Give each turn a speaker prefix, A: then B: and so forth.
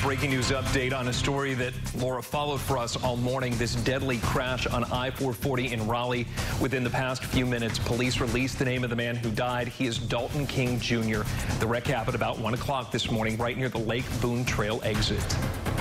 A: breaking news update on a story that Laura followed for us all morning. This deadly crash on I-440 in Raleigh. Within the past few minutes, police released the name of the man who died. He is Dalton King Jr. The wreck happened about 1 o'clock this morning right near the Lake Boone Trail exit.